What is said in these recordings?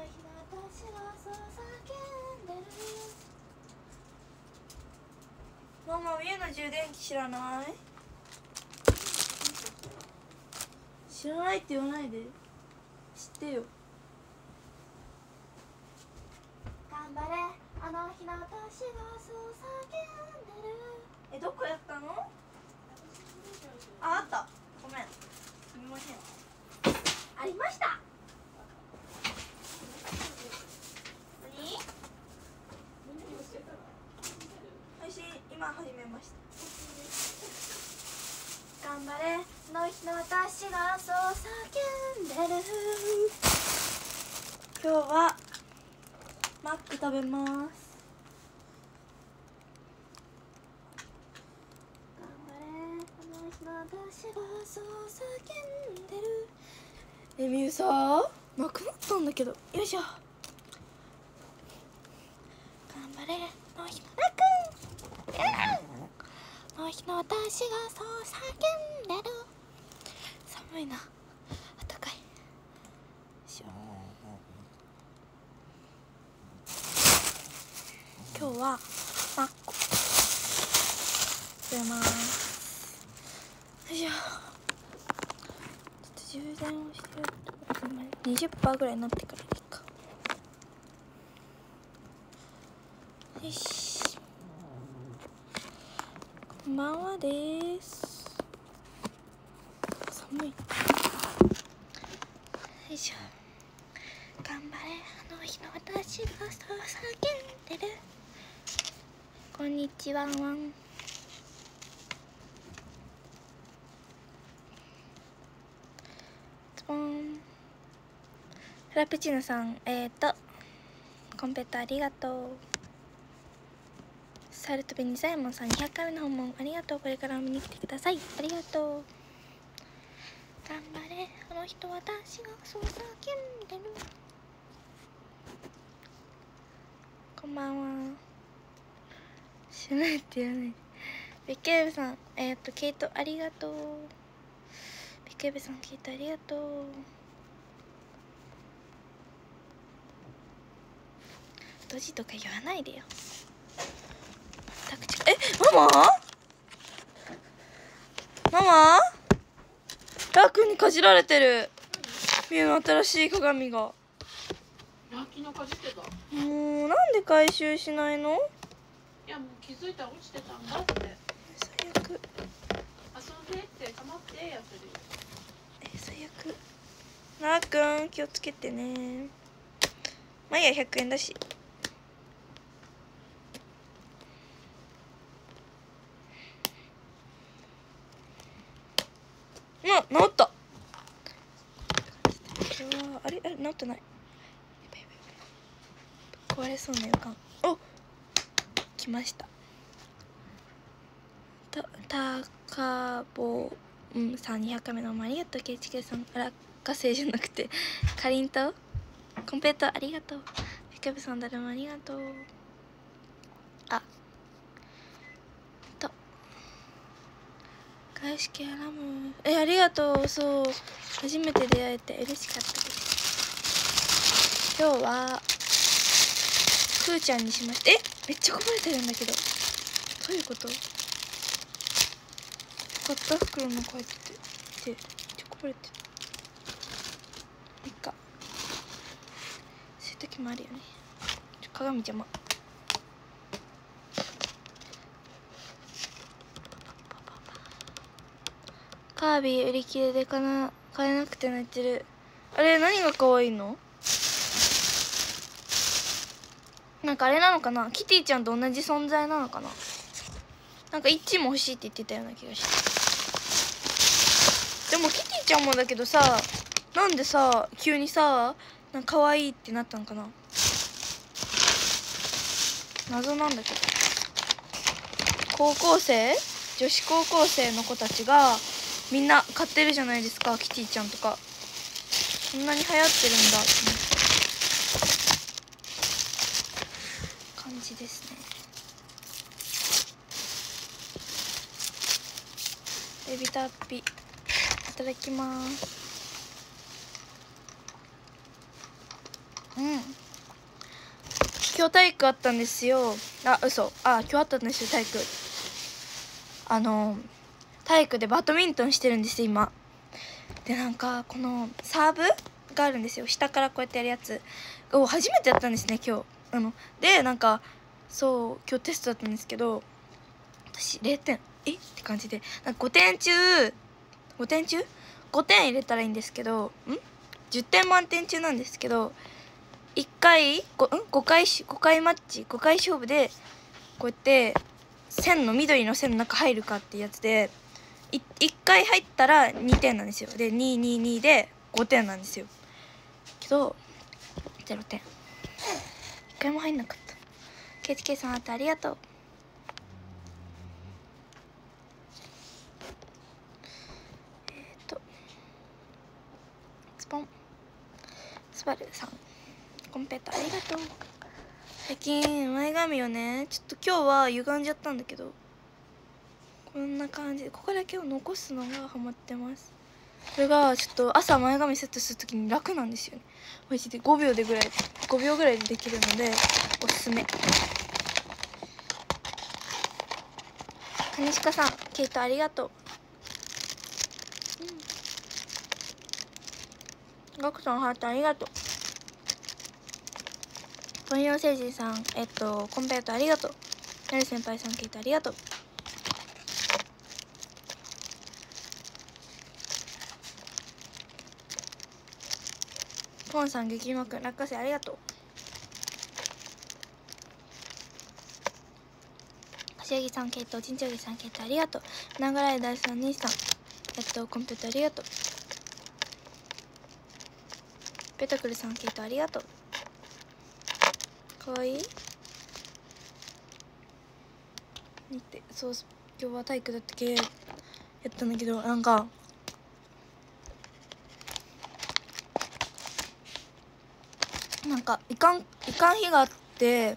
ママ、家の充電器知らない？知らないって言わないで。知ってよ。頑張れ、あの日の私がそう叫んでる。どこやったの？あった。ごめん。すみません。ありました。何？配信今始めました。頑張れ、あの日の私がそう叫んでる。今日はマック食べます。頑張れ、あの日の私がそう叫んでる。みゆさ、なくなったんだけど。よいしょ。頑張れ、あの日のなくん、あの日の私がそう叫んでる。寒いな、あったかい。よいしょ。今日はマッコ食べます。よいしょ。ちょっと充電をしてると 20% ぐらいになってからでいいか。よし、こんばんはです。寒い。よいしょ。頑張れ、あの日の私がそう叫んでる。こんにちはワン。ズボン。フラペチーノさん、コンペットありがとう。サルトベニザイモンさん、200回目の訪問ありがとう。これからも見に来てください。ありがとう。頑張れ、あの人私がそう叫んでる。こんばんは。しないって言わないで。ビッケーブさん、ケイトありがとう。ビッケーブさん、ケイトありがとう。ドジとか言わないでよ。ママ？ママ？ラーくんにかじられてる。ミュウの新しい鏡が。もうなんで回収しないの？ いや、もう気づいたら落ちてたんだって。 最悪。 遊んでって構ってやってるよ。 最悪。ラーくん気をつけてね。まあいいや、100円だし。治った。あれ治ってない。壊れそうな予感。お、来ました。たかぼさん、200回目のありがとう。ケイチケイさん、落花生じゃなくてかりんとうコンペイトありがとう。ピカブさん、誰もありがとう。返し系アラムありがとう。そう、初めて出会えて嬉しかったです。今日はくーちゃんにしました。めっちゃこぼれてるんだけど、どういうこと？買った袋の書いててめっちゃこぼれてる。いっか、そういう時もあるよね。鏡邪魔。カービィ売り切れで買えなくて泣いてる。あれ何が可愛いの？なんかあれなのかな、キティちゃんと同じ存在なのかな。なんかイッチも欲しいって言ってたような気がして。でもキティちゃんもだけどさ、なんでさ急にさなんか可愛いってなったのかな。謎なんだけど。高校生、女子高校生の子たちがみんな買ってるじゃないですか、キティちゃんとか。そんなに流行ってるんだって感じですね。エビタッピいただきます。 今日体育あったんですよ。今日あったんですよ、体育。体育でバドミントンしてるんですよ今で。なんかこのサーブがあるんですよ、下からこうやってやるやつを初めてやったんですね今日。でなんかそう今日テストだったんですけど、私0点って感じで、なんか5点入れたらいいんですけど、10点満点中なんですけど、5回マッチ5回勝負でこうやって緑の線の中入るかってやつで、1回入ったら2点なんですよ。で222で5点なんですよけど、0点1回も入んなかった。 KTK さんあってありがとう。スポンスバルさんコンペットありがとう。最近前髪をねちょっと今日は歪んじゃったんだけど、こんな感じでここだけを残すのがハマってます。これがちょっと朝前髪セットするときに楽なんですよね。マジで5秒ぐらいでできるのでおすすめ。金鹿さんケイトありがとう。ガクさんハートありがとう。ポンヨー星人さんコンペイトありがとう。なる先輩さんケイトありがとう。ポンさん激うまく落花生ありがとう。柏木さんケイト、ちんちょぎさんケイトありがとう。ながらい大さん兄さんコンペイトありがとう。ペタクルさんケイトありがとう。かわいい見て、そう今日は体育だったけやったんだけど、なんかいかん日があって、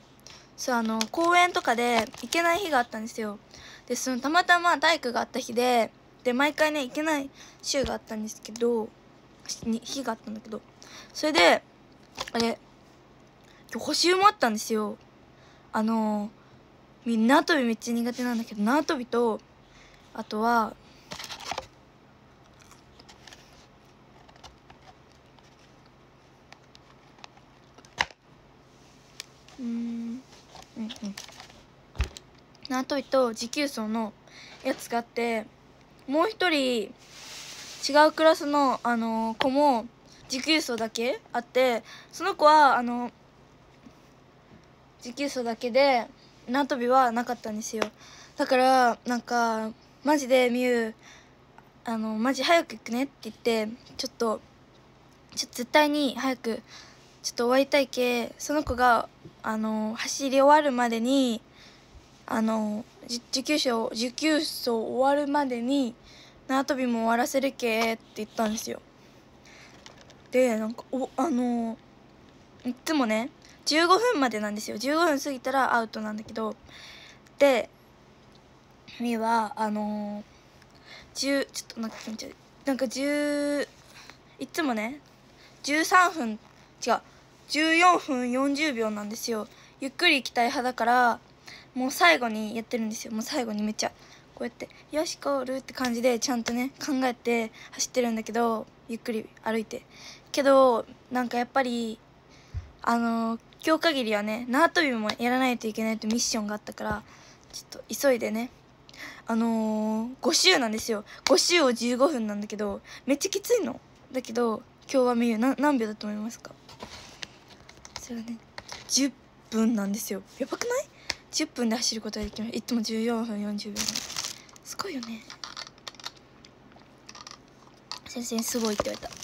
公園とかで行けない日があったんですよ。でたまたま体育があった日で毎回ね行けない週があったんですけど、日があったんだけど、それで今日補習もあったんですよ。縄跳びめっちゃ苦手なんだけど、縄跳びとあとは縄跳びと持久走のやつがあって、もう一人違うクラスの、子も持久走だけあって、その子は持久走だけで縄跳びはなかったんですよ。だからなんかマジでみゆマジ早く行くねって言って、ちょっと絶対に早くちょっと終わりたいけ、その子が走り終わるまでに持久走終わるまでに縄跳びも終わらせるけって言ったんですよ。でなんかいつもね15分までなんですよ。15分過ぎたらアウトなんだけど、でみはちょっとなんか気持ち悪い、なんかいつもね13分違う14分40秒なんですよ。ゆっくり行きたい派だからもう最後にやってるんですよ。もう最後にめっちゃこうやって「よしゴール」って感じでちゃんとね考えて走ってるんだけど、ゆっくり歩いてけど、なんかやっぱり今日限りはね縄跳びもやらないといけないとミッションがあったから、ちょっと急いでね5周なんですよ。5周を15分なんだけどめっちゃきついのだけど、今日はみゆ何秒だと思いますか？それはね10分なんですよ。やばくない？ 10 分で走ることができます。いつも14分40秒。すごいよね。先生にすごいって言われた。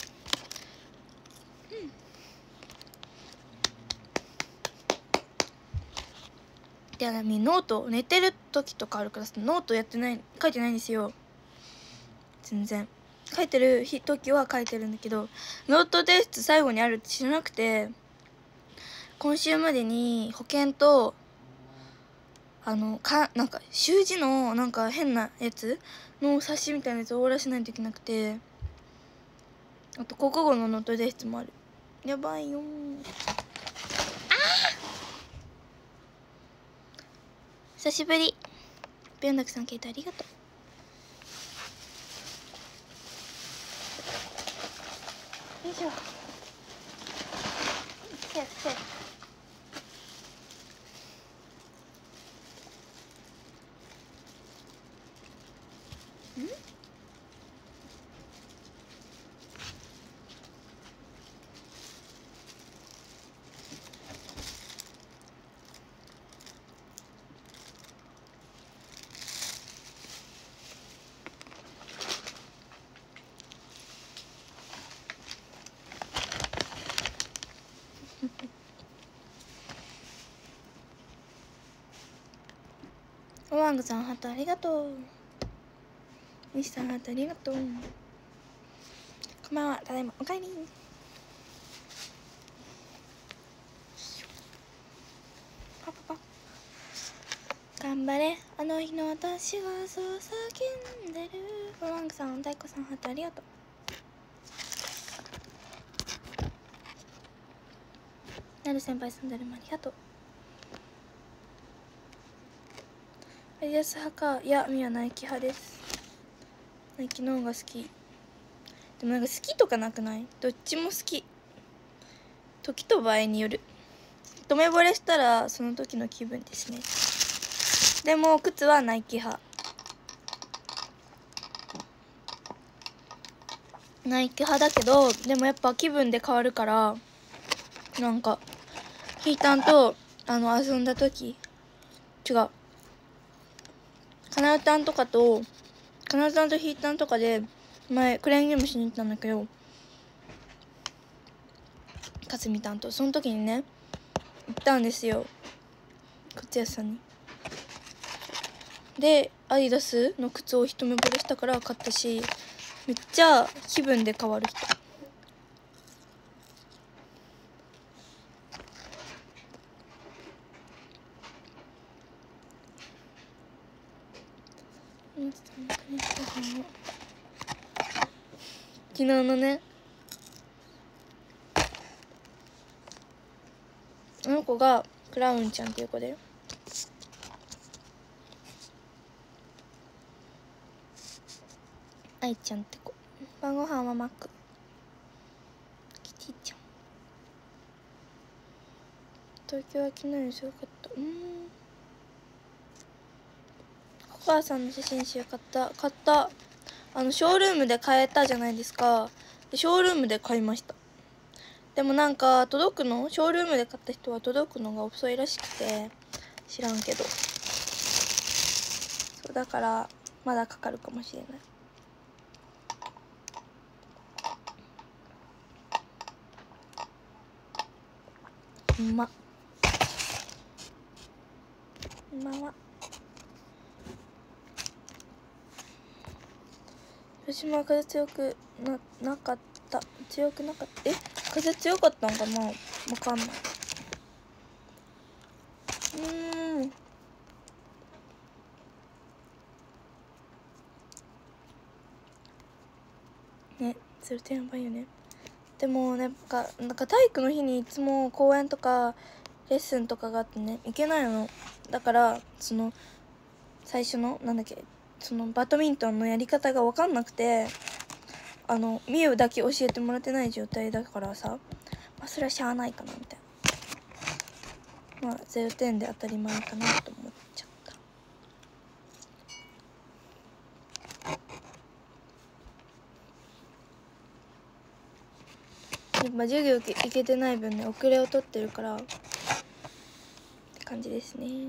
でノート寝てる時とかあるからノート書いてないんですよ。全然書いてる時は書いてるんだけど、ノート提出最後にあるって知らなくて、今週までに保険となんか習字のなんか変なやつの冊子みたいなやつを終わらしないといけなくて、あと国語のノート提出もある。やばいよー。 久しぶり。ビョンダクさん携帯ありがとう。よいしょ。せやせや。おワングさんハートありがとう。西さんハートありがとう。こんばんは、ただいまおかえり。パパパ頑張れあの日の私はそう叫んでる。おワングさん、大子さんハートありがとう。なる先輩さん、誰もありがとう。アディダス派か。いや、ミはナイキ派です。ナイキの方が好き。でもなんか好きとかなくない？どっちも好き。時と場合による。一目惚れしたらその時の気分ですね。でも靴はナイキ派。ナイキ派だけど、でもやっぱ気分で変わるから、なんかヒータンと遊んだ時、違う、カナウタンとかとカナウタンとヒータンとかで前クレーンゲームしに行ったんだけど、かすみたんとその時にね行ったんですよ、靴屋さんに。でアディダスの靴を一目惚れしたから買ったし、めっちゃ気分で変わる人。昨日のね、あの子がクラウンちゃんっていう子で、愛ちゃんって子。晩ご飯はマック。キティちゃん。東京は昨日よりすごかった。お母さんの写真集買った。ショールームで買えたじゃないですか。でショールームで買いました。でもなんかショールームで買った人は届くのが遅いらしくて、知らんけど、そうだからまだかかるかもしれない。うまっ。広島は風強くなかった。強くなかった。風強かったんかな、わかんない。ね、それってやばいよね。でもなんか体育の日にいつも公演とかレッスンとかがあってね、行けないの。だから最初のバドミントンのやり方が分かんなくて、ミユだけ教えてもらってない状態だからさ、それはしゃあないかなみたいな。0点で当たり前かなと思っちゃった。やっぱ授業行けてない分ね、遅れを取ってるからって感じですね。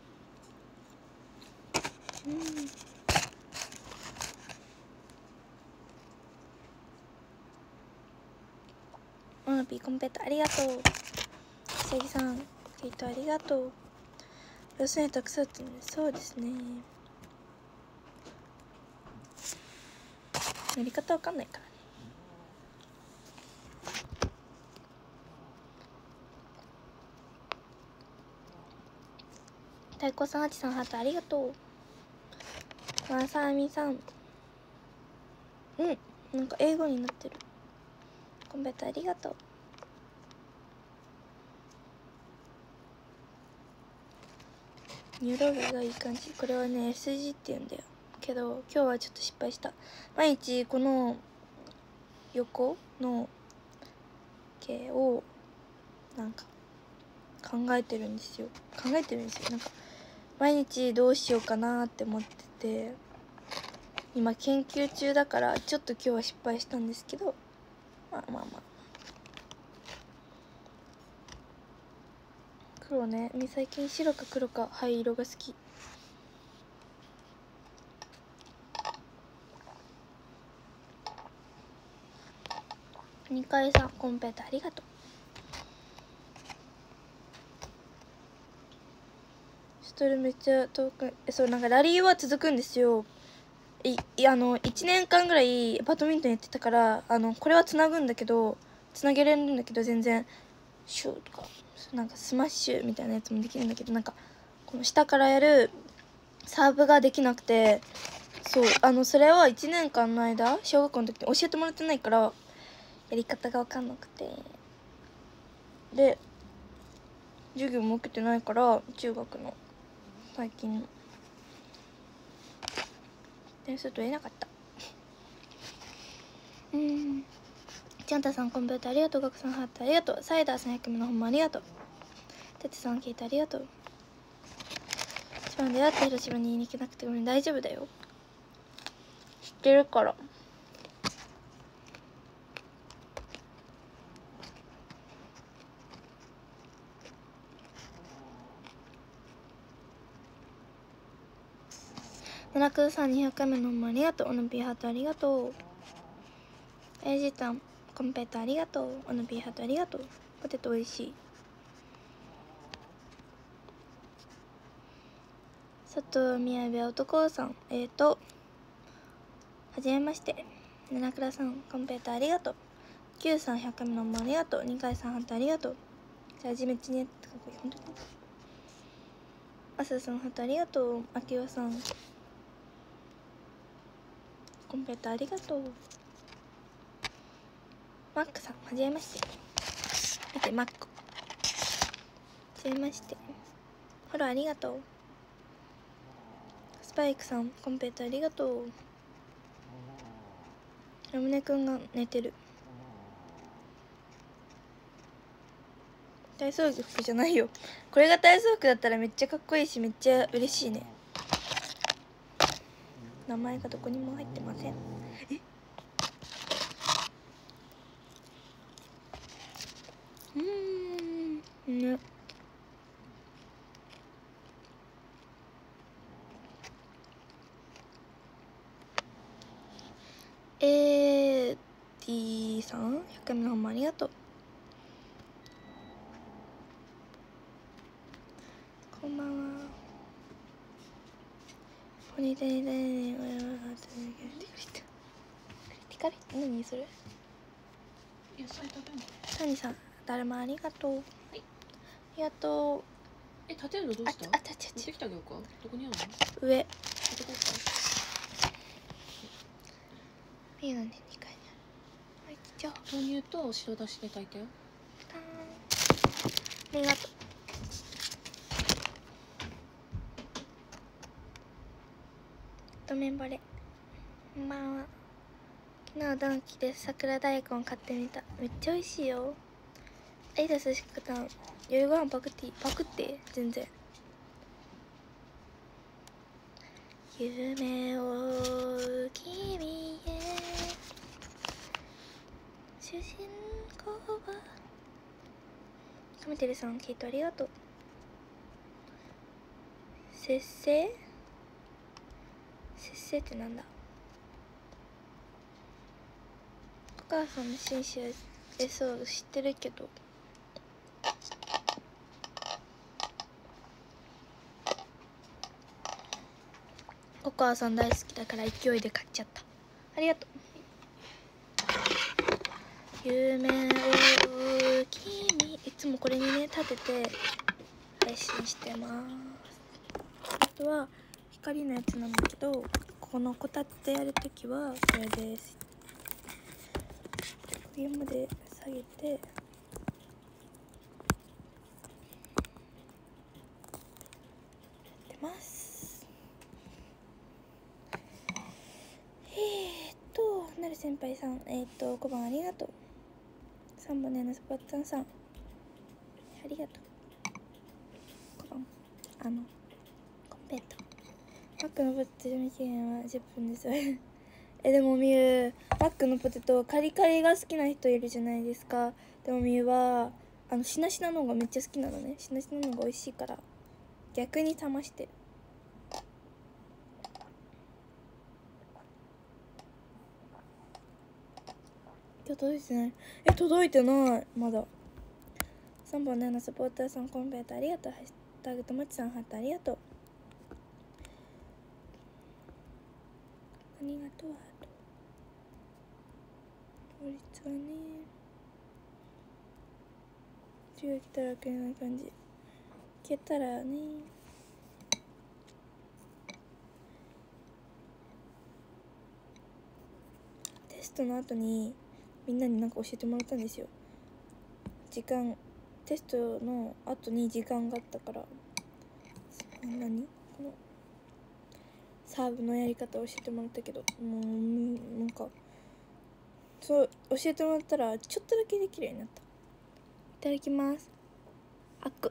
ピーコンペットありがとう。うさぎさんツイートありがとう。要するにたくさんってね、そうですね。やり方わかんないからね。太鼓さん、あちさん、ハートありがとう。わさみさん、なんか英語になってる。コンペットありがとう。 色がいい感じ。これはね S 字って言うんだよけど、今日はちょっと失敗した。毎日この横の毛をなんか考えてるんですよ。なんか毎日どうしようかなって思ってて、今研究中だからちょっと今日は失敗したんですけど、まあ黒ね。最近白か黒か灰色が好き。2階さんコンペーターありがとう。シュトルめっちゃ遠く、そうなんかラリーは続くんですよ。1年間ぐらいバドミントンやってたから、これはつなぐんだけど、つなげれるんだけど、全然シューとかなんかスマッシュみたいなやつもできるんだけど、なんかこの下からやるサーブができなくて、そうそれは1年間の間小学校の時に教えてもらってないからやり方が分かんなくて、で授業も受けてないから、中学の最近の点数取れなかった。ちゃんたさんコンピューターありがとう。ガクさんハートありがとう。サイダーさん100名のほんまありがとう。てつさん聞いてありがとう。一番出会った広島に言いに行けなくてごめん。大丈夫だよ、知ってるから。奈良くさん200回目のほんまありがとう。おのぴーハートありがとう。エイジタンコンペーターありがとう。おのぴーハートありがとう。ポテトおいしい。佐藤みやべ男さんはじめまして。七倉さんコンペーターありがとう。Q さん100回目のほんまありがとう。2回さんハートありがとう。じゃあじめちねってかっこいい。本当にあささんハートありがとう。あきわさんコンペーターありがとう。マックさんはじめまして。見てマックはじめまして。フォローありがとう。スパイクさんコンペーターありがとう。ラムネくんが寝てる。体操服じゃないよ。これが体操服だったらめっちゃかっこいいし、めっちゃ嬉しいね。名前がどこにも入ってません。ね。D さん100回目のほんまありがとう。こんばんは。ポニーテニテニ何それ。 野菜食べんの？ サニさんだるまありがとう。 はい、 ありがとう。 立てるのどうした？ 持ってきてあげようか。どこにあるの？ 上。 持ってこうか。 いいのね、2階にある。はい、じゃあ豆乳と白だしで炊いて。 ありがとう。とめんぼれこんばんは。昨日ドンキで桜大根買ってみた。めっちゃ美味しいよ。あいだすしかたん夜ご飯パクって全然。夢を君へ主人公はカメテルさん聞いてありがとう。節制ってなんだ。お母さんの紳士はそう知ってるけど、お母さん大好きだから勢いで買っちゃった。ありがとう。夢を君、いつもこれにね立てて配信してます。あとは光のやつなんだけど、このこたつでやるときはこれです。上まで下げて先輩さん、5番ありがとう。3番のスポッツさんありがとう。5番コンペイトマックのポテト賞味期限は10分ですでもみゆマックのポテトカリカリが好きな人いるじゃないですか。でもみゆはしなしなの方がめっちゃ好きなのね。しなしなの方が美味しいから逆に冷ましてる。今日届いてない。届いてないまだ。3番のサポーターさんコンペイトありがとう。ハッシュタグともちさんハートありがとう。ありがとうハート。法律はね授業来たらくれない感じ。いけたらね。テストの後にみんなになんか教えてもらったんですよ。テストの後に時間があったからこのサーブのやり方を教えてもらったけど、もうなんかそう教えてもらったらちょっとだけできるようになった。いただきます。あく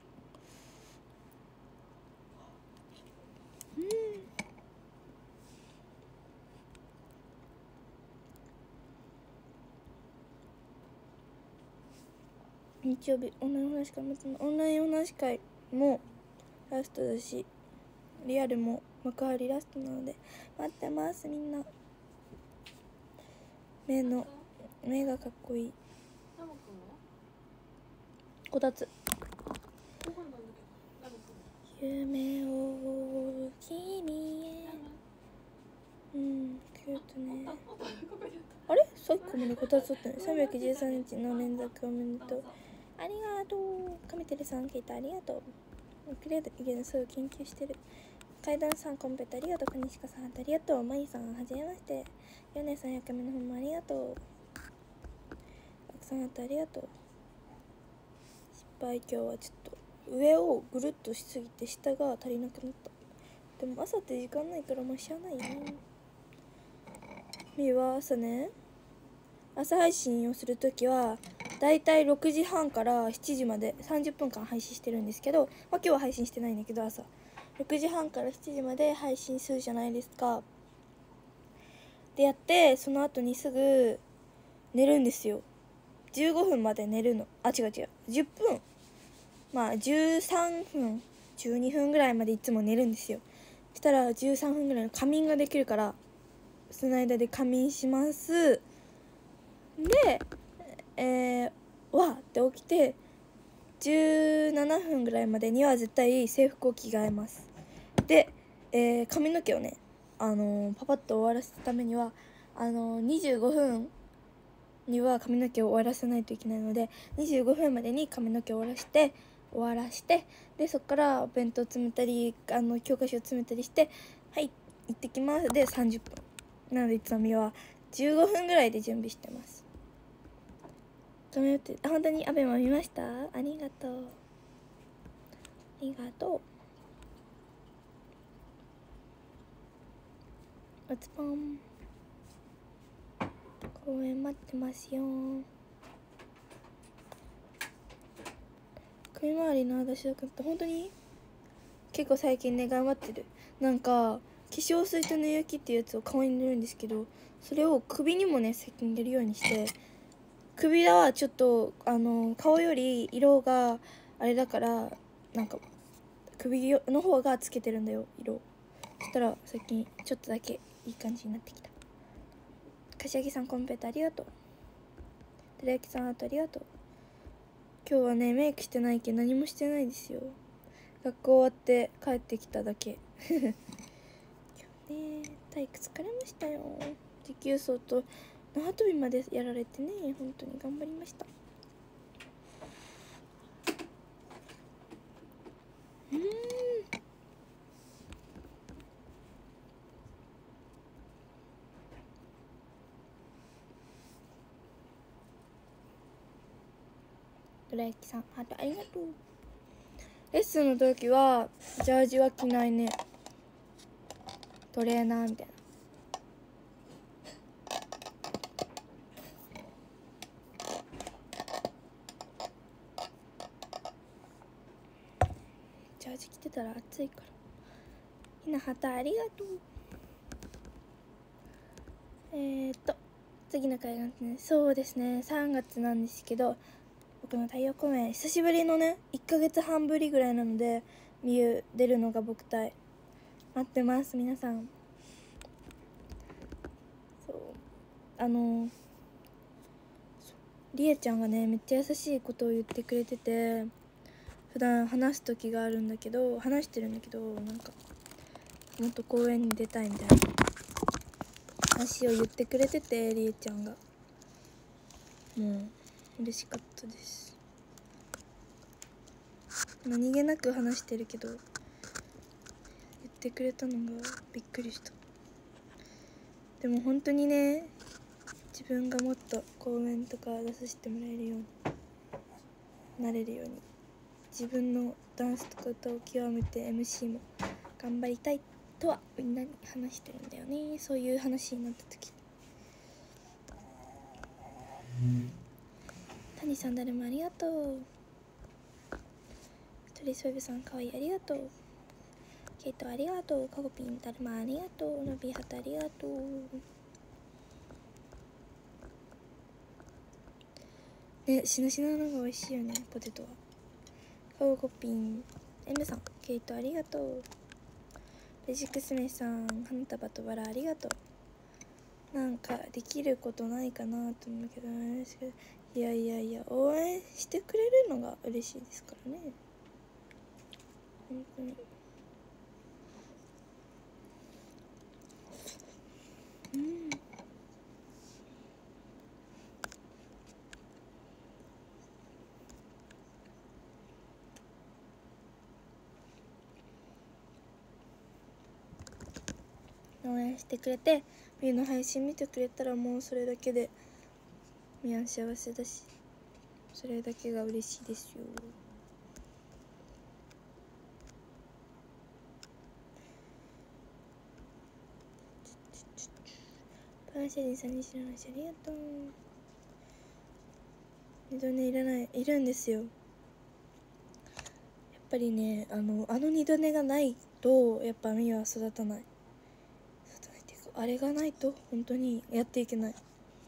日曜日オンラインお話会オンラインお話会もラストだしリアルも幕張ラストなので待ってます。みんな目がかっこいい。こたつ夢を君へキュートね。あれさっきまでこたつだったね。313日の連続おめでとう。ありがとう。カメテレさん聞いたありがとう。クレードイゲンすぐ研究してる。階段さんコンペットありがとう。国鹿さんありがとう。マギさんはじめまして。ヨネさん100回目の本もありがとう。奥さんありがとう。失敗今日はちょっと上をぐるっとしすぎて下が足りなくなった。でも朝って時間ないからしゃあないね。みーは朝配信をするときはだいたい6時半から7時まで30分間配信してるんですけど、今日は配信してないんだけど朝6時半から7時まで配信するじゃないですか。でやってその後にすぐ寝るんですよ。15分まで寝るの。違う10分13分12分ぐらいまでいつも寝るんですよ。そしたら13分ぐらいの仮眠ができるからその間で仮眠します。でわって起きて17分ぐらいまでには絶対制服を着替えます。で、髪の毛をねパパッと終わらせるためには25分には髪の毛を終わらせないといけないので25分までに髪の毛を終わらしてでそこからお弁当詰めたり教科書を詰めたりしてはい行ってきますで30分なのでいつもは15分ぐらいで準備してます。本当にアベマ見ました。ありがとうおつぽん公演待ってますよ。首周りの私だって本当に結構最近ね頑張ってる。なんか化粧水と乳液っていうやつを顔に塗るんですけどそれを首にもね最近入れるようにして首はちょっと顔より色があれだからなんか首の方がつけてるんだよ色。そしたら最近ちょっとだけいい感じになってきた。柏木さんコンペイトありがとう。寺焼さんありがとう。今日はねメイクしてないけど何もしてないですよ。学校終わって帰ってきただけ今日ね体育疲れましたよ。持久走と縄跳びまでやられてね本当に頑張りました。どら焼きさんありがとう。レッスンの時はジャージは着ないね。トレーナーみたいなたら暑いから。ひなはたありがとう。次の回がね、そうですね、3月なんですけど、僕の太陽公演久しぶりのね、1ヶ月半ぶりぐらいなので出るのが僕待ってます、皆さん。そうりえちゃんがねめっちゃ優しいことを言ってくれてて、普段話してるんだけど、なんかもっと公演に出たいみたいな話を言ってくれてて、りえちゃんがもう嬉しかったです。何気なく話してるけど言ってくれたのがびっくりした。でも本当にね、自分がもっと公演とか出させてもらえるようになれるように、自分のダンスとか歌を極めて MC も頑張りたいとはみんなに話してるんだよね。そういう話になった時、谷さん誰もありがとう。ストレスウェブさんかわいいありがとう。ケイトありがとう。カゴピン誰もありがとう。のびはたありがとう。ね、しなしなのが美味しいよね、ポテトは。カゴピン M さんケイトありがとう。レジクスメさん花束とバラありがとう。なんかできることないかなと思うけど、いや応援してくれるのが嬉しいですからね、本当に。応援してくれて、みんな配信見てくれたらもうそれだけでみんな幸せだし、それだけが嬉しいですよ。パンシェリーさんに知らないしありがとう。二度寝いるんですよ。やっぱりね、二度寝がないとやっぱみは育たないっていうか、あれがないと本当にやっていけない。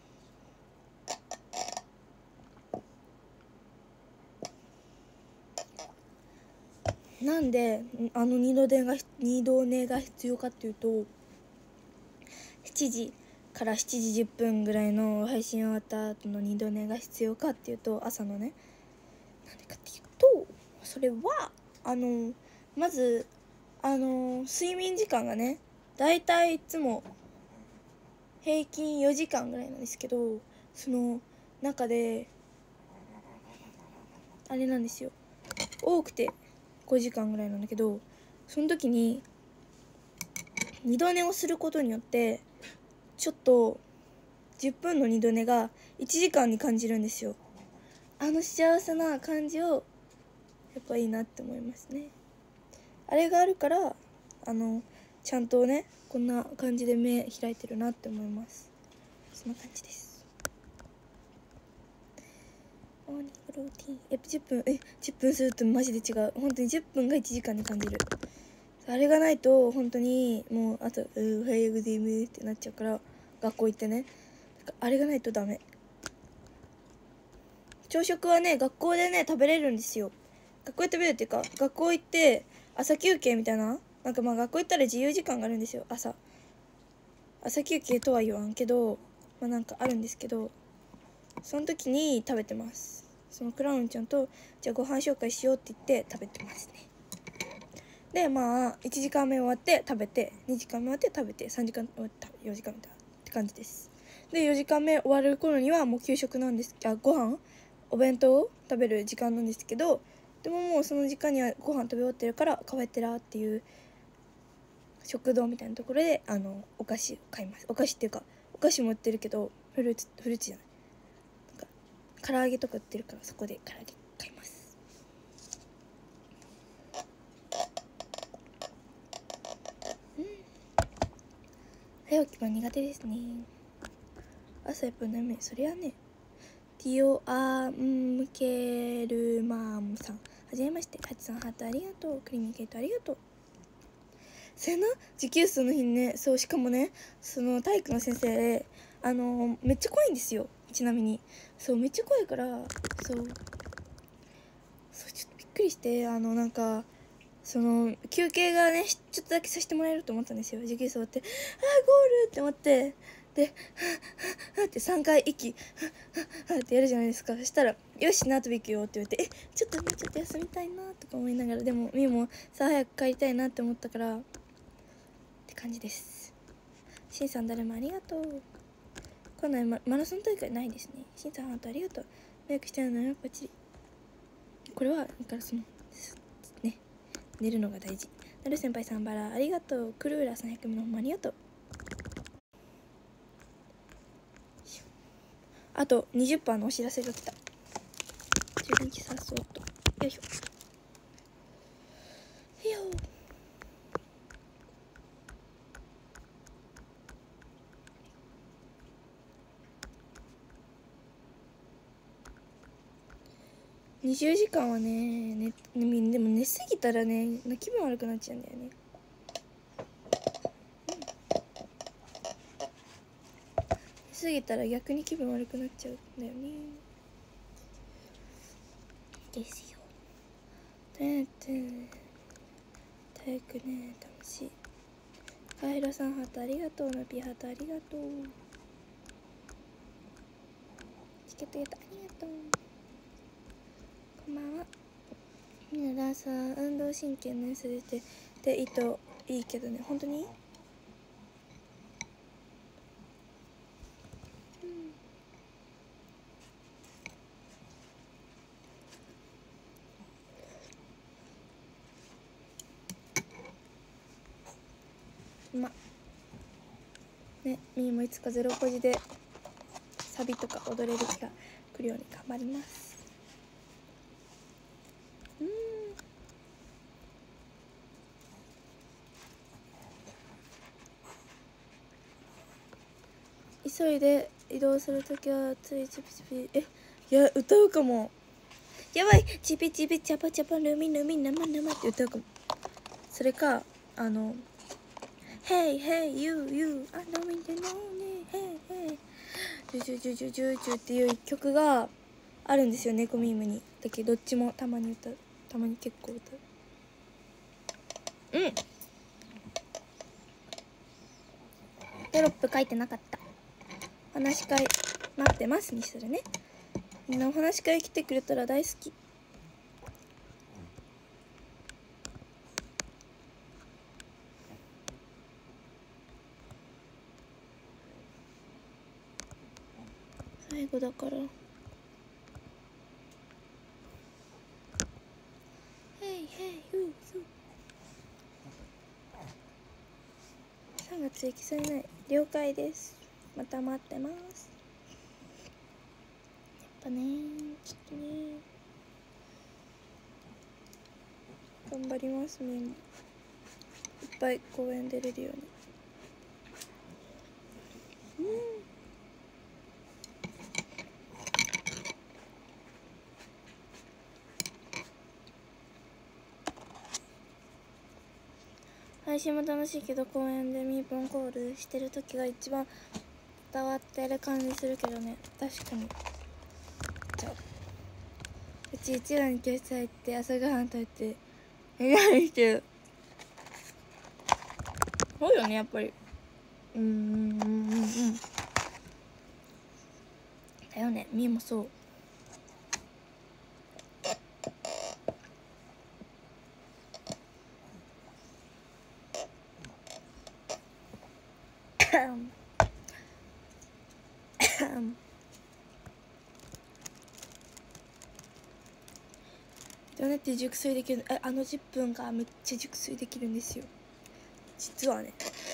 なんで二度寝が必要かっていうと、7時から7時10分ぐらいの配信終わった後の二度寝が必要かっていうと、朝のね、なんでかっていうと、それはまず睡眠時間がね、だいたいいつも平均4時間ぐらいなんですけど、その中であれなんですよ、多くて5時間ぐらいなんだけど、その時に二度寝をすることによってちょっと10分の二度寝が1時間に感じるんですよ。幸せな感じをやっぱいいなって思いますね。あれがあるからちゃんとね、こんな感じで目開いてるなって思います。そんな感じです。モーニングローティン、やっぱ10分するとマジで違う。本当に10分が1時間に感じる。あれがないと本当にもうあとおはようございますってなっちゃうから、学校行ってね、あれがないとダメ。朝食はね、学校でね食べれるんですよ。学校で食べるっていうか、学校行って朝休憩みたいな、なんかまあ学校行ったら自由時間があるんですよ。朝休憩とは言わんけど、まあなんかあるんですけど、その時に食べてます。そのクラウンちゃんとじゃあご飯紹介しようって言って食べてますね。でまあ1時間目終わって食べて、2時間目終わって食べて、3時間終わって4時間みたいなって感じです。で4時間目終わる頃にはもう給食なんです。ご飯お弁当を食べる時間なんですけど、でももうその時間にはご飯食べ終わってるから、カフェテラっていう食堂みたいなところでお菓子を買います。お菓子っていうか、お菓子も売ってるけどフルーツじゃない、なんか唐揚げとか売ってるから、そこで唐揚げ買います。早起きは苦手ですね。朝やっぱ眠い。そりゃね。ティオアンムケルマームさんじめまして。ハチさんハートありがとう。クリーミーケイトありがとう。それな、持久走の日にね、そう、しかもね、その体育の先生めっちゃ怖いんですよ。ちなみにそうめっちゃ怖いから、そうちょっとびっくりして、なんかその休憩がねちょっとだけさせてもらえると思ったんですよ。持久走ってゴールって思って、でって3回息ってやるじゃないですか。そしたらよしナートビ行くよって言われて、ちょっと休みたいなとか思いながら、でもみーもさあ早く帰りたいなって思ったからって感じです。しんさん誰もありがとう。このマラソン大会ないですね。しんさんハートありがとう。早くしてるのよパチリ。これはだからそのね、寝るのが大事。なる先輩さんバラありがとう。クルーラーさん100名のほんまありがとう。あと 20% のお知らせが来た。12時さそうとよいしょ。いよ20時間はね、でも寝すぎたらね気分悪くなっちゃうんだよね。寝すぎたら逆に気分悪くなっちゃうんだよね。ですよ。体育ね楽しい。カイロさんハートありがとう。ナピーハートありがとう。チケットゲットありがとう。こんばんは。みんなダンサー運動神経の良さ出てでいいけどね、本当にね、みーもいつかゼロポジでサビとか踊れる日が来るように頑張ります。急いで移動するときはついチピチピいや歌うかも。やばい、チピチピチャパチャパルミルミ生生って歌うかも。それかHey hey you you I don't mean to know me hey hey ジュジュジュジュジュジュっていう曲があるんですよ、猫ミームに。だけどどっちもたまに歌う、たまに結構歌う。テロップ書いてなかった。お話し会待ってますにするね。みんなお話し会来てくれたら大好き。最後だから。3月行きそうにない。了解です。また待ってます。やっぱねちょっとね頑張りますみんな。いっぱい公演出れるように。配信も楽しいけど公園でミーポンコールしてる時が一番伝わってる感じするけどね。確かに。じゃあうち一番に教室入って朝ごはん食べて何してる。そうよねやっぱり。だよね、みーもそう。どうやって熟睡できるの？10分がめっちゃ熟睡できるんですよ実はね。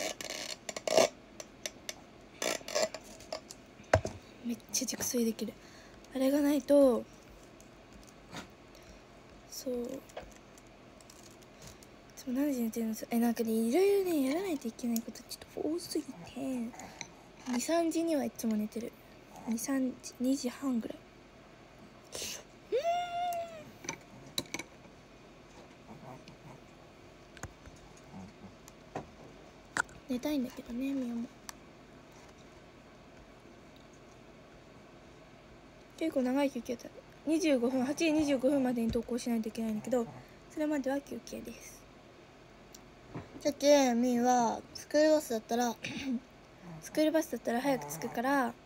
めっちゃ熟睡できる。あれがないとそういつも何時に寝てるんですよ。なんかねいろいろねやらないといけないことちょっと多すぎて2、3時にはいつも寝てる。2時半ぐらい。 寝たいんだけどね、みおも。結構長い休憩だ。25分、8時25分までに投稿しないといけないんだけど、それまでは休憩です。さっきみーはスクールバスだったらスクールバスだったら早く着くからって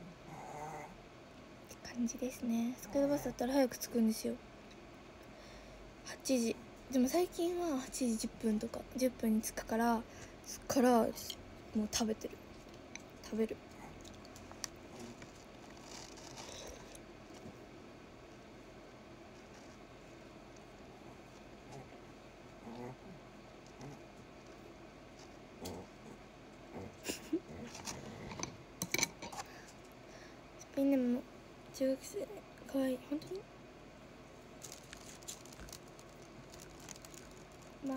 感じですね。スクールバスだったら早く着くんですよ。8時。でも最近は8時10分とか10分に着くから、そっからもう食べる。スペインでも中学生かわいい。本当にまあ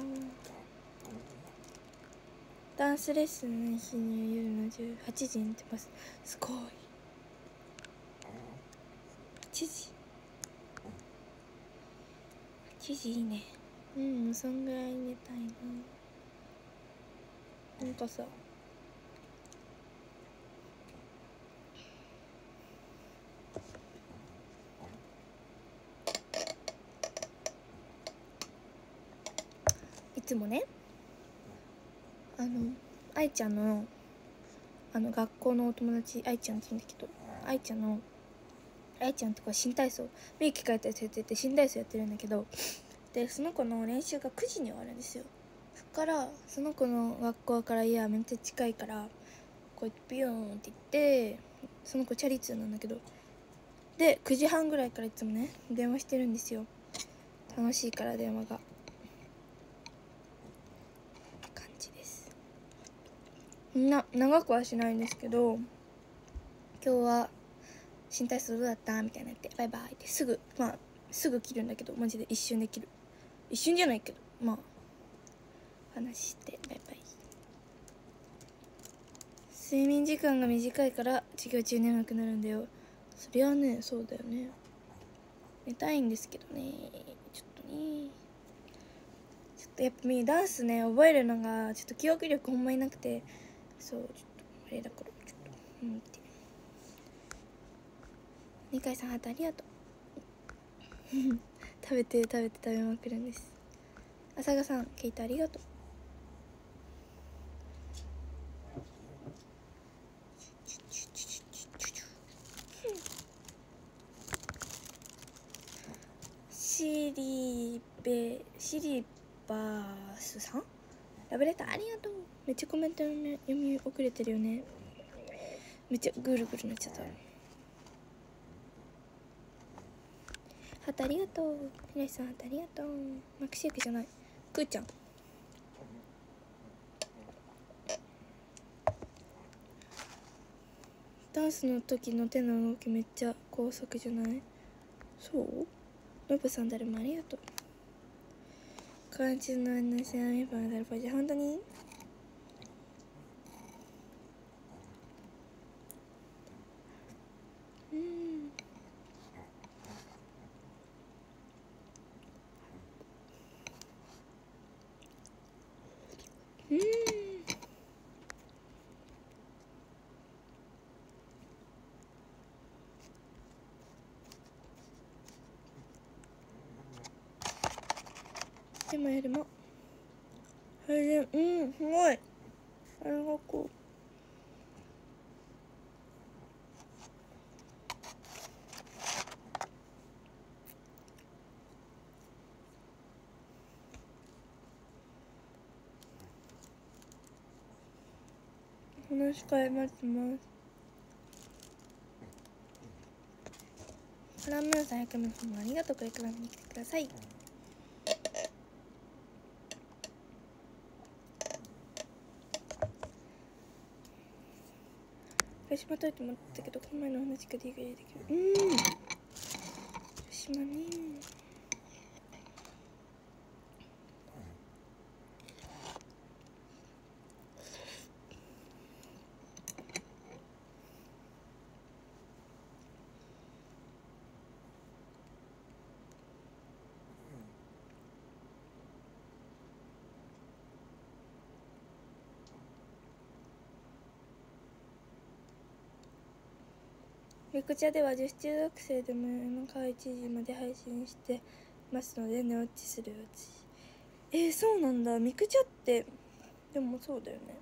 ダンスレッスンの日に夜の18時に寝てます。すごい。8時いいね。そんぐらい寝たいな。なんかさ、いつもね、愛ちゃんの学校のお友達、愛ちゃんって言うんだけど、愛ちゃんって子は新体操、ミユキ書いたやつやってて新体操やってるんだけど、でその子の練習が9時に終わるんですよ。そっからその子の学校から家はめっちゃ近いから、こうやってビヨーンって行って、その子チャリ通なんだけど、で9時半ぐらいからいつもね電話してるんですよ。楽しいから電話が感じです。長くはしないんですけど、今日は新体操どうだったみたいなってバイバイってすぐ切るんだけど、マジで一瞬で切る。一瞬じゃないけど、話してバイバイ。睡眠時間が短いから授業中眠くなるんだよ。そりゃね、そうだよね。寝たいんですけどね、ちょっとやっぱダンスね覚えるのがちょっと記憶力ほんまになくて、そうちょっとあれだから、ちょっとって二階さんハートありがとう食べまくるんです。朝香さんケイトありがとう。シリバースさんラブレターありがとう。めっちゃコメント読み遅れてるよね。めっちゃぐるぐるなっちゃった。ハートありがとう。平井さんハートありがとう。マクシークじゃない、くーちゃん。ダンスの時の手の動きめっちゃ高速じゃない？そうノブさん誰もありがとう。感じの話はメパンダルパジ本当にでもそれですごいありがとう。話し替え待ってます。カラムーンさん100名様ありがとう。これから見に来てください。広島といて思ったけど、この前の話ができる。広島ね。 ミクチャでは女子中学生でも夜中1時まで配信してますので寝落ちするうち。そうなんだ。ミクチャってでもそうだよね。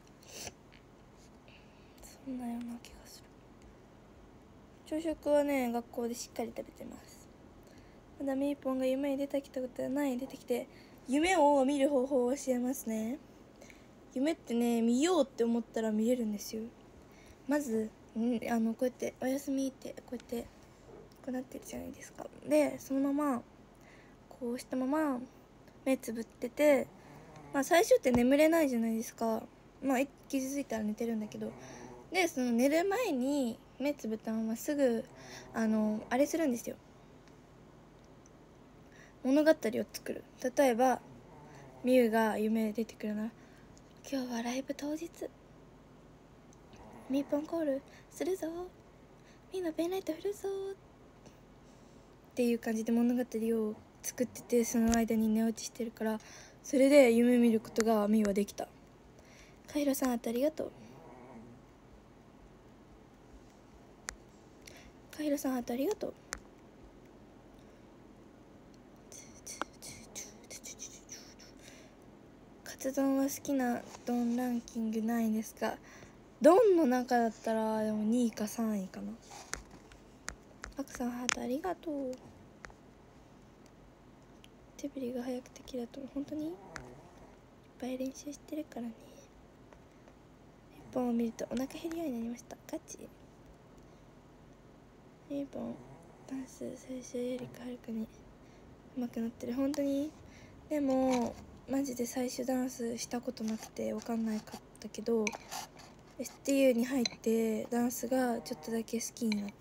そんなような気がする。朝食はね、学校でしっかり食べてます。まだみーぽんが夢に出てきたことはない。出てきて夢を見る方法を教えますね。夢ってね、見ようって思ったら見れるんですよ。まずこうやっておやすみってこうやってこうなってるじゃないですか。でそのままこうしたまま目つぶってて、最初って眠れないじゃないですか。気づいたら寝てるんだけど、でその寝る前に目つぶったまますぐあれするんですよ。物語を作る。例えばみゆが夢出てくるなら、今日はライブ当日みーぽんコールするぞ、みーのペンライト振るぞっていう感じで物語を作ってて、その間に寝落ちしてるから、それで夢見ることがみーはできた。カイロさんありがとう。カイロさんありがとう。カツ丼は好きな丼ランキングないですか？丼の中だったらでも2位か3位かな。アクさんハートありがとう。手振りが早くてきだと本当にいっぱい練習してるからね。1本を見るとお腹減るようになりました。ガチ1本ダンス最初よりかはるかに上手くなってる。本当に。でもマジで最初ダンスしたことなくて分かんないかったけど、 STU に入ってダンスがちょっとだけ好きになった。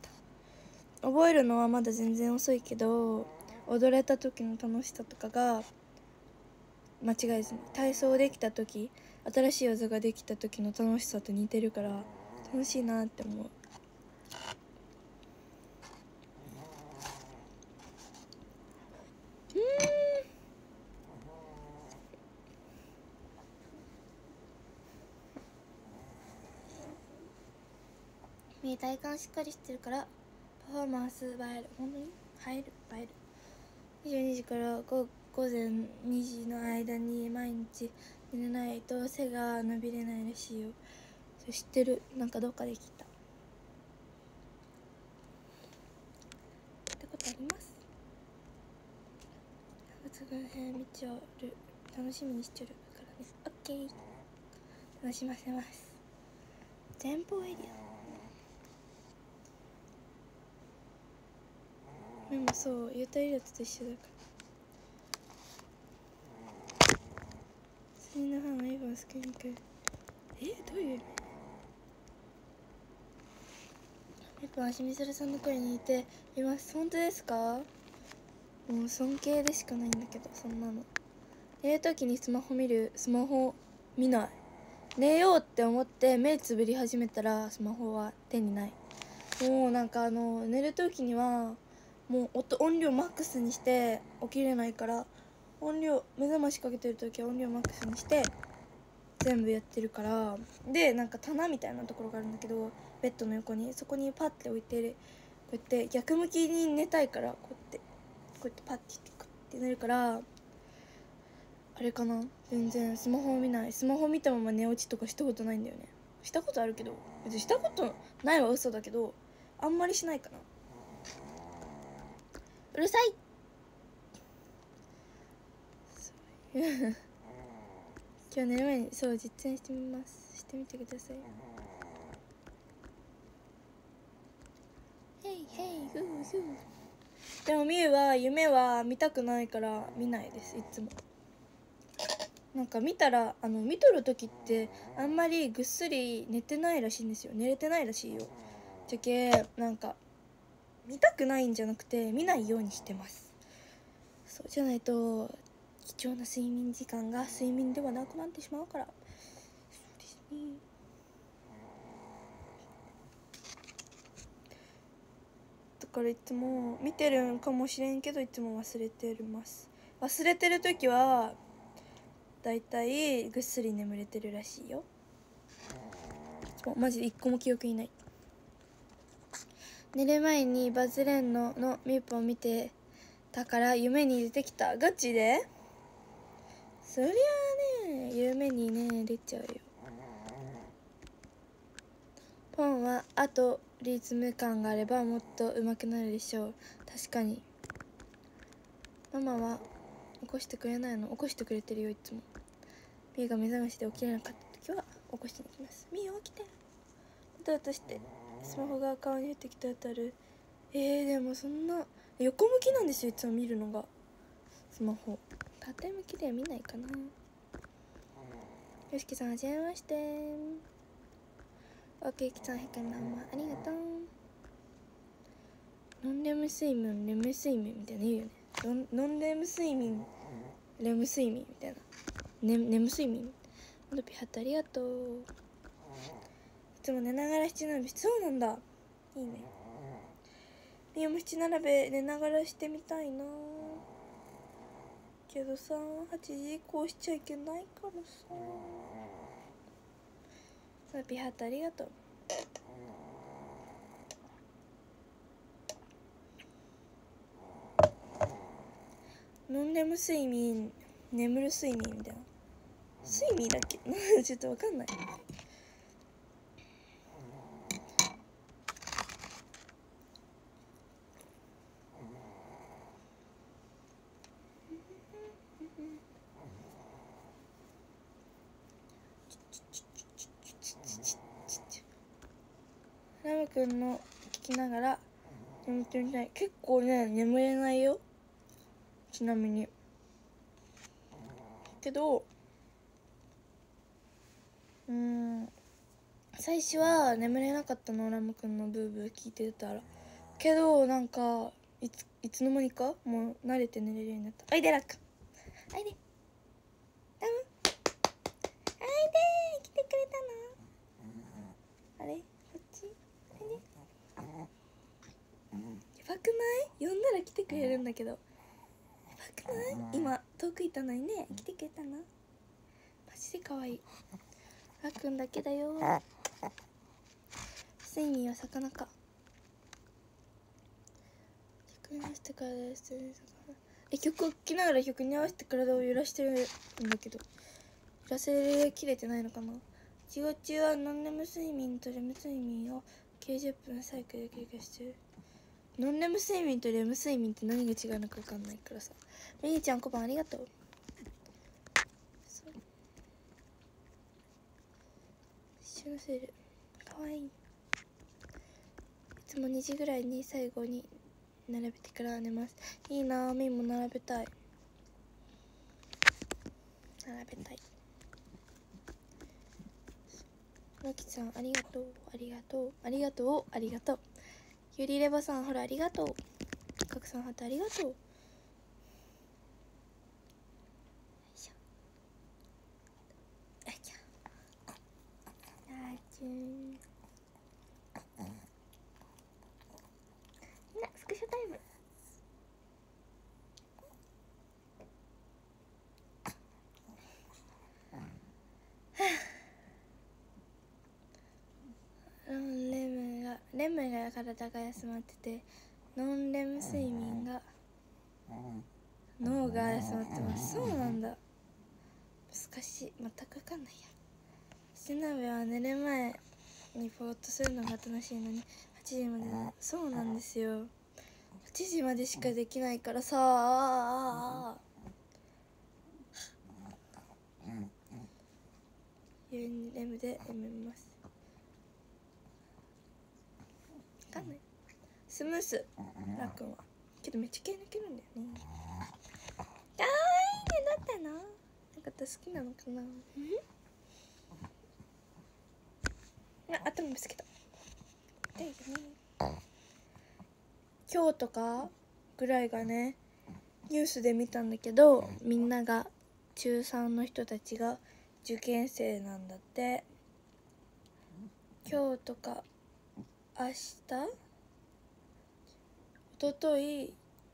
覚えるのはまだ全然遅いけど、踊れた時の楽しさとかが間違いずに、体操できた時、新しい技ができた時の楽しさと似てるから楽しいなって思う。体幹しっかりしてるからパフォーマンス映える。本当に映える。22時から午前2時の間に毎日寝れないと背が伸びれないらしいよ。それ知ってる。なんかどっかで聞いたってことあります。見ちゃう。楽しみにしちゃうからね。オッケー、楽しませます。前方エリアでもそう、ユータイラと一緒だから。セリのファンはエヴァンスクに来る。どういう意味？エヴァン清水さんの声に似ています。本当ですか？もう尊敬でしかないんだけど、そんなの。寝るときにスマホ見ない。寝ようって思って目つぶり始めたらスマホは手にない。もうなんか寝るときにはもう音量マックスにして起きれないから、目覚ましかけてるときは音量マックスにして全部やってるから。でなんか棚みたいなところがあるんだけど、ベッドの横に、そこにパッて置いて、こうやって逆向きに寝たいから、こうやってパッてクッて寝るから、あれかな、全然スマホを見ない。スマホ見たまま寝落ちとかしたことないんだよね。したことあるけど、別にしたことないは嘘だけど、あんまりしないかな。うるさい今日寝る前に実践してみます。してみてください。ヘイヘイフーフー。でもみゆは夢は見たくないから見ないです。いつもなんか見たら見とる時ってあんまりぐっすり寝れてないらしいよ。じゃけなんか見たくないんじゃなくて見ないようにしてます。そうじゃないと貴重な睡眠時間が睡眠ではなくなってしまうから。そうですね。だからいつも見てるんかもしれんけど、いつも忘れてます。忘れてる時はだいたいぐっすり眠れてるらしいよ。マジで一個も記憶にない。 寝る前にバズレンのミューポを見てたから夢に出てきた。ガチで？そりゃあね、夢にね出ちゃうよ。ポンはあとリズム感があればもっと上手くなるでしょう。確かに。ママは起こしてくれないの？起こしてくれてるよ、いつも。ミーが目覚ましで起きれなかった時は起こしてに行きます。ミー起きて。だとしてスマホが顔に降ってきたら当たる。でもそんな横向きなんですよ、いつも見るのが。スマホ縦向きでは見ないかな。よしきさんはじめまして。オーケーきさん、へかみはんまありがとう。ノンレム睡眠レム睡眠みたいな言うよね。ノンレム睡眠レム睡眠みたいな、眠睡眠。モドピハットありがとう。いつも寝ながら七並べ。そうなんだ、いいね。ミオも七並べ寝ながらしてみたいなけどさ、8時以降しちゃいけないからさ。モドピハットありがとう。ノンレム睡眠眠る睡眠みたいな。睡眠だっけちょっとわかんない。ラムくんの聞きながら眠ってみたい。結構ね眠れないよ、ちなみに。けど最初は眠れなかったの、ラムくんのブーブー聞いてたら。けどなんかいつの間にかもう慣れて寝れるようになった。おいでラック、おいでラム、おいで来てくれたの。あれこっちおいで。やばくない？呼んだら来てくれるんだけど。やばくない？今遠くいたのにね、来てくれたの。マジで可愛い。ラックンだけだよ。睡眠は魚か。曲に合わせて体をしてる。曲を聴きながら曲に合わせて体を揺らしてるんだけど、揺らせきれてないのかな。仕事中はノンレム睡眠とレム睡眠を90分サイクルで繰り返してる。ノンレム睡眠とレム睡眠って何が違うのか分かんないからさ。ミニちゃん、コパンありがとう。一緒のセールかわいい。いつも2時ぐらいに最後に並べてから寝ます。いいなぁ、ミンも並べたい。並べたい。のきさんありがとう、ありがとう、ありがとう、ありがとう。ゆりレバさんほらありがとう。かくさんハートありがとう。よいしょ。あちゃあちゅん。みんなスクショタイム。レムが体が休まってて、ノンレム睡眠が脳が休まってます。そうなんだ、難しい、全く分かんないや。七鍋は寝る前にぼーっとするのが楽しいのに8時までだ。そうなんですよ、8時までしかできないからさ。ユニレムで読めます。分かんない。スムースラックンはけどめっちゃ毛抜けるんだよね。かわいいね。だったの？なんか好きなのかな。頭ぶつけた。痛いよね。今日とかぐらいがね、ニュースで見たんだけど、みんなが中3の人たちが受験生なんだって。今日とか明日、一昨日、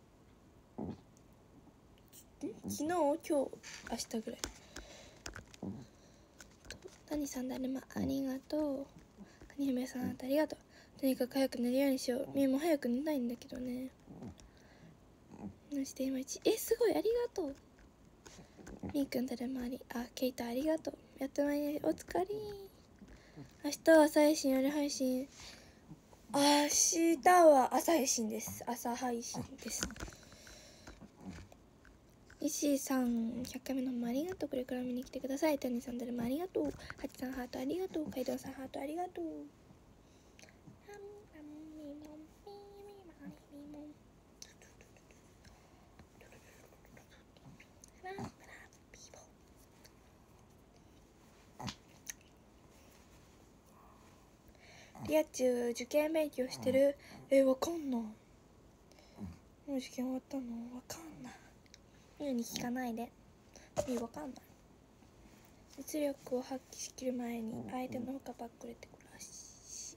昨日、今日、明日ぐらい。谷さんだるまありがとう。 にひめさんありがとう。とにかく早く寝るようにしよう。みーも早く寝たいんだけどね。そして今すごいありがとう。みーくんだるまり、ケイタありがとう。やってまいり、お疲れ。明日は朝配信、夜配信。明日は朝配信です。朝配信です。石井さん、100回目のもありがとう。これから見に来てください。谷さんだるまありがとう。ハチさんハートありがとう。カイドウさんハートありがとう。リアチュウ受験勉強してる。わかんない。もう受験終わったの？わかんない。ミュウに聞かないで。ミュウわかんない。実力を発揮しきる前に相手の他ばっくれてくらし。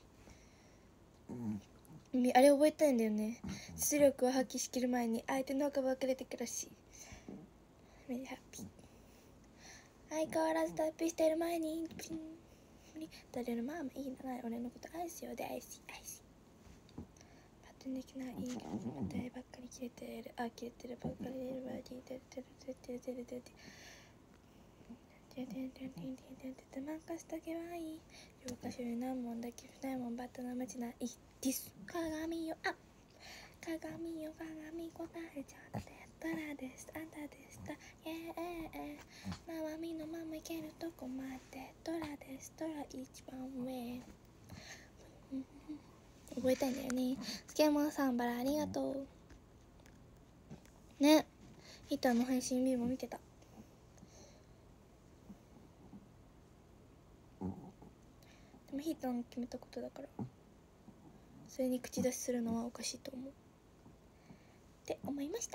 あれ覚えたいんだよね。実力を発揮しきる前に相手の他ばっくれてくらし。メリーハッピー。相変わらず脱皮してる前にピン。誰のまあまあいいな、俺のこと愛すよで愛しパッとできないいいけど誰ばっかり切れてる切れてるばっかりいるわ聞いてる任せとけばいい教科書に何問だけ不ないもんバットの無知ないディス鏡よ鏡よ鏡答えちゃってトラでしたあんたでしたママみのままいけるとこまでトラですトラ一番上覚えたいんだよね。スケモンさんバラありがとうね。ヒーターの配信見も見てた。でもヒーターの決めたことだからそれに口出しするのはおかしいと思うって思いました。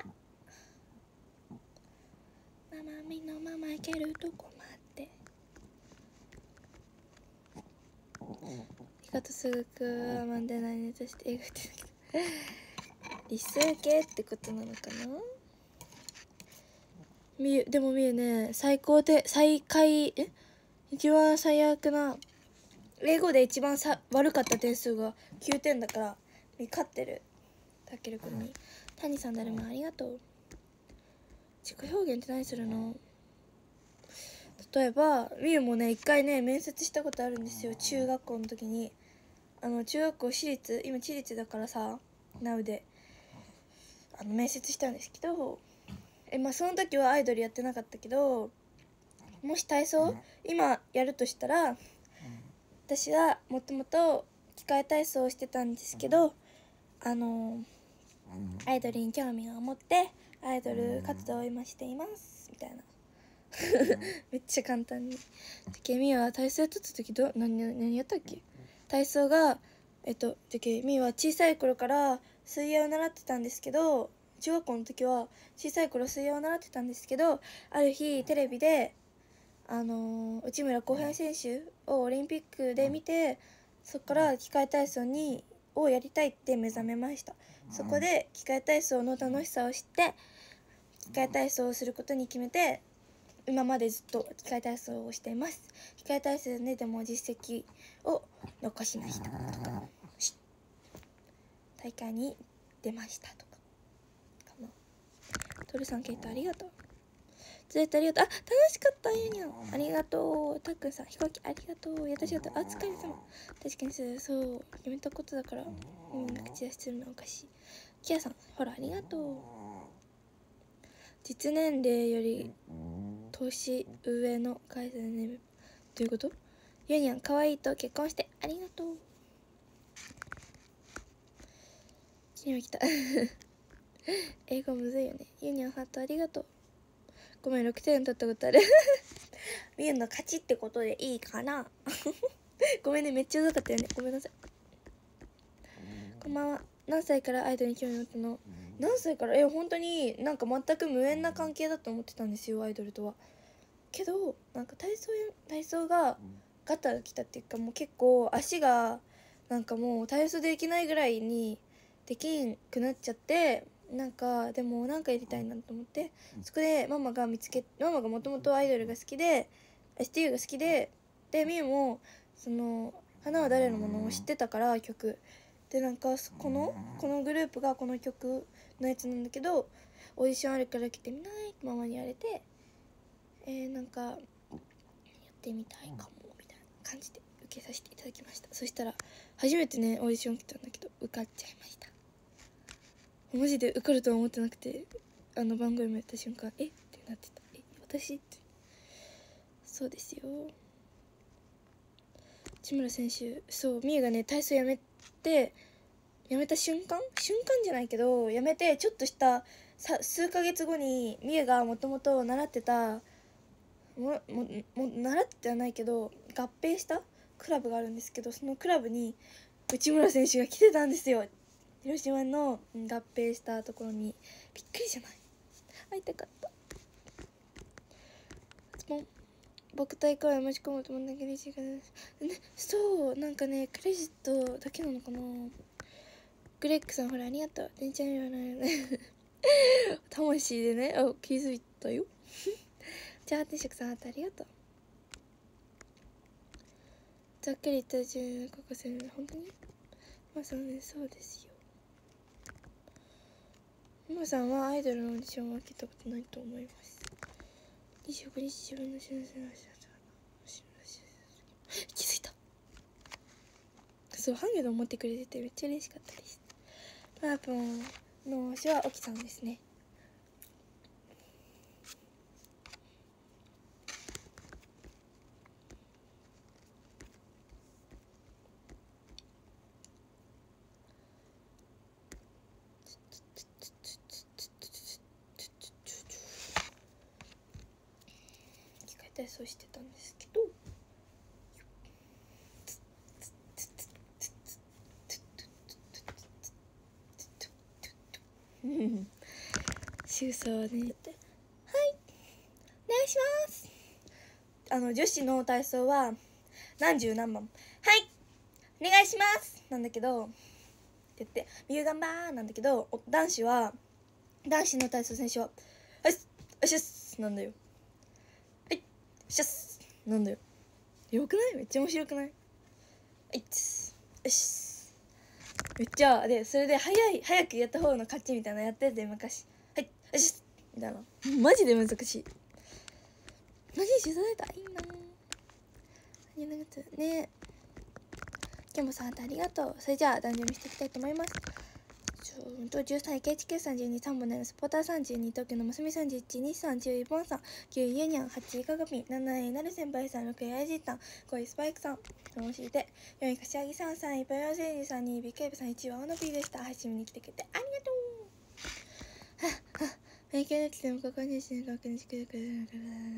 ママみのままいけるとこまでありがとうすぐくはまんでないネタして映画って理数系ってことなのかな。でもみゆね一番最悪な英語で一番悪かった点数が9点だから勝ってる。たけるくんに谷さんだるまありがとう。自己表現って何するの？例えばみゆもね一回ね面接したことあるんですよ。中学校の時に中学校今私立だからさナウで面接したんですけどその時はアイドルやってなかったけどもし体操今やるとしたら私はもともと器械体操をしてたんですけどアイドルに興味を持ってアイドル活動を今していますみたいなめっちゃ簡単に。みーは体操やってた時何やったっけ。体操がみーは小さい頃から水泳を習ってたんですけど中学校の時は小さい頃水泳を習ってたんですけどある日テレビで内村航平選手をオリンピックで見てそこから器械体操をやりたいって目覚めました。そこで器械体操の楽しさを知って器械体操をすることに決めて今までずっと器械体操をしています。器械体操でも実績を残しましたとか大会に出ましたとかかな。トルさんケイトありがとう。ずっとありがとう。楽しかったユニョンありがとう。たっくんさん飛行機ありがとう。私がとお疲れ様。確かにそう決めたことだから口出しするのおかしい。キアさんほらありがとう。実年齢より年上の会社でね。どういうこと？ユニョン可愛いと結婚してありがとう。今来た英語むずいよね。ユニョンハートありがとう。ごめん6点取ったことあるみゆの勝ちってことでいいかなごめんねめっちゃうざかったよね。ごめんなさい。こんばんは。何歳からアイドルに興味持ったの？何歳から本当になんか全く無縁な関係だと思ってたんですよアイドルとは。けどなんか体操がガタが来たっていうかもう結構足がなんかもう体操できないぐらいにできんくなっちゃってなんかでもなんかやりたいなと思ってそこでママがもともとアイドルが好きで STU が好きでみゆもその花は誰のものを知ってたから曲で、なんかこのグループがこの曲のやつなんだけど、オーディションあるから来てみないってママに言われて、なんかやってみたいかもみたいな感じで受けさせていただきました。そしたら初めてねオーディション来たんだけど受かっちゃいました。マジで受かるとは思ってなくて、番組やった瞬間ってなってた。私って。そうですよ。内村選手、そうみゆがね体操やめた瞬間じゃないけど、やめてちょっとした数ヶ月後にみゆがもともと習ってた習ってはないけど合併したクラブがあるんですけど、そのクラブに内村選手が来てたんですよ。広島の合併したところに。びっくりじゃない？会いたかった。僕大会持ち込むと思うんだけど、そうなんかねクレジットだけなのかな。グレッグさんほらありがとう。全然言わないよね魂でね気づいたよじゃあ定食さんありがとう。ざっくり言ったら10年かかせるの本当にマさんね。そうですよ。マさんはアイドルのオーディションは受けたことないと思います。25日自分の幸せの気づいた。そうハンゲで思ってくれててめっちゃ嬉しかったです。パープンの推しはオキさんですね。機械体操してたんですけど、シュウさんはね、はいお願いします。女子の体操は何十何番はいお願いしますなんだけどって言って「みゆがんばー」なんだけど、男子の体操選手は「はいっしゃっす」なんだよ。はいっしゃっすなんだよ。よくない？めっちゃ面白くない？はいっすよしめっちゃで、それで早くやった方の勝ちみたいなやってて昔。はいよしみたいな。マジで難しい。マジで取材だいいなね。キャンボさんありがとう。それじゃあ断食していきたいと思います。13位、KHK32、3本のスポーター32、東京のますみ31、日産10位、ボンさん、9位、ユニャン、8位、カガピン、7位、なる先輩さん、6位、アイジータン、5位、スパイクさん、楽しいで、4位、柏木さん、3位、パヨセイジさん、2位、ビッグエイブさん、1位はオノピーでした。配信見に来てくれてありがとう。勉強なくてもここにして確認してくれる。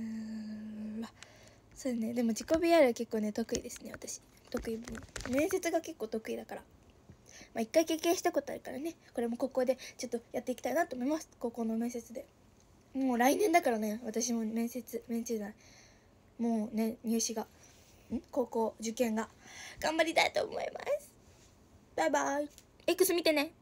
そうね、でも自己 PR は結構ね得意ですね。私得意面接が結構得意だから、一回経験したことあるからね、これもここでちょっとやっていきたいなと思います。高校の面接でもう来年だからね、私も面接だもうね、入試が高校受験が頑張りたいと思います。バイバイ。X 見てね。